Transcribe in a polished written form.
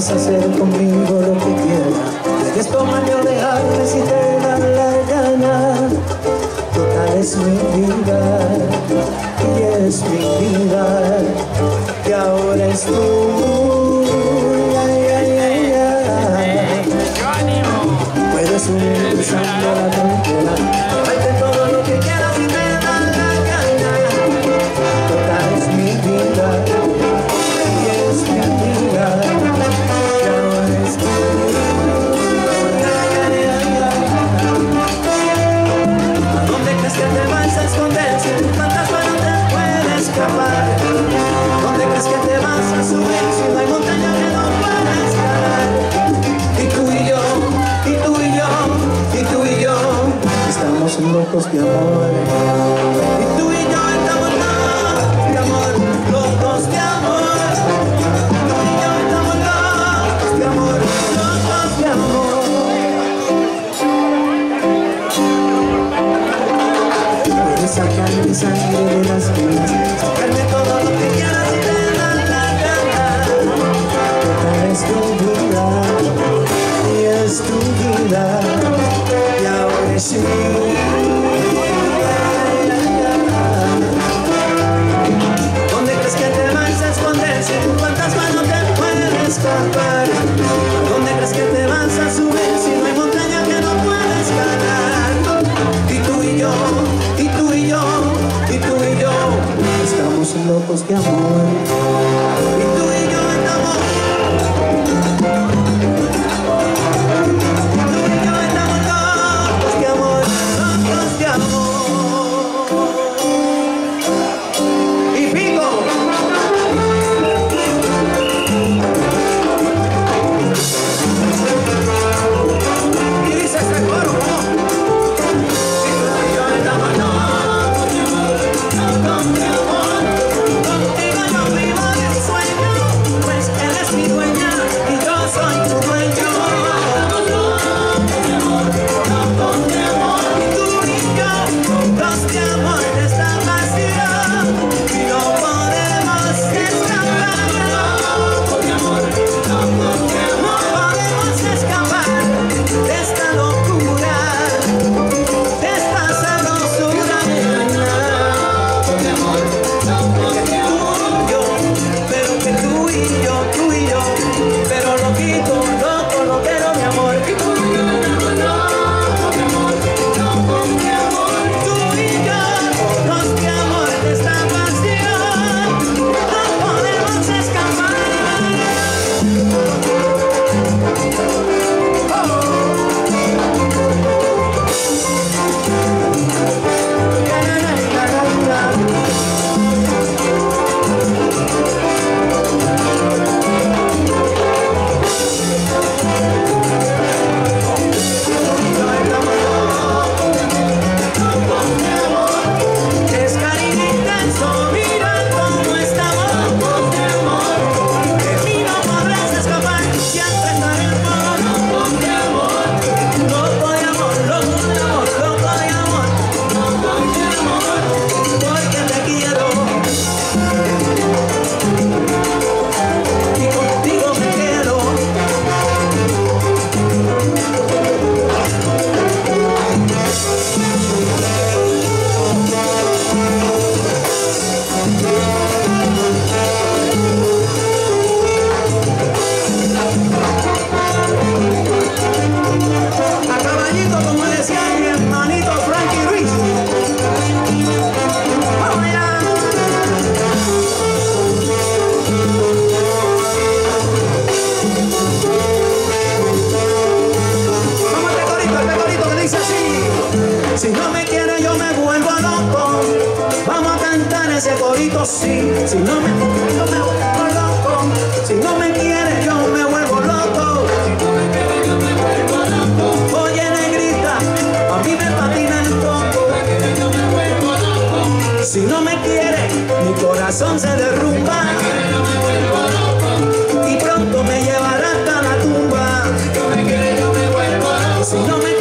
Puedes hacer conmigo lo que quieras, puedes tomarme o dejarme si te da la gana. Total es mi vida y es mi vida, y ahora es tú. Puedes subir cruzando la frontera, tomarte todo lo que quieras si te da la gana. Total es mi vida y es mi vida, y ahora es tú. ¿A dónde crees que te vas a esconder si tu fantasma no te puede escapar? ¿Dónde crees que te vas a subir si no hay montaña que no puedas escalar? Y tú y yo, y tú y yo, y tú y yo estamos locos de amor. Y tú y yo estamos locos de amor, locos de amor. Tú y yo estamos locos de amor, locos de amor. Puedes sacar mi sangre de las venas, sacarme todo lo que quieras y te da la gana. Total es tu vida y es tu vida, y ahora sí. ¿Dónde crees que te vas a esconder si tu fantasma no te puede escapar? ¿Dónde crees que te vas a subir si no hay montaña que no puedes escalar? Y tú y yo, y tú y yo, y tú y yo estamos locos de amor. Y tú y yo estamos si no me quiere yo me vuelvo loco. Vamos a cantar ese corito, sí. Si no me quiere yo me vuelvo loco. Si no me quiere yo me vuelvo loco. Si no me quiere yo me vuelvo loco. Oye negrita, a mí me patina el coco. Si no me quiere, mi corazón se derrumba. Y pronto me llevará hasta la tumba. Si no me quiere yo me vuelvo loco. Si no me